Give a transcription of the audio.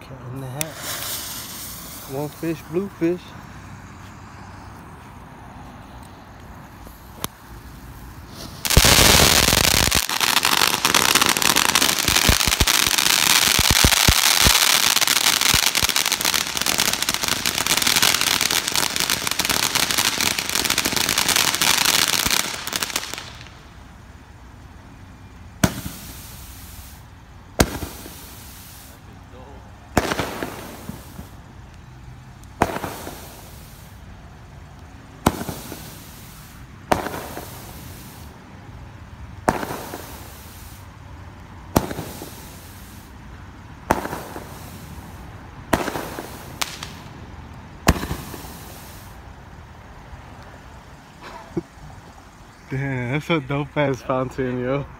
Cat in the hat. One fish, blue fish. Damn, that's a dope ass fountain, yo.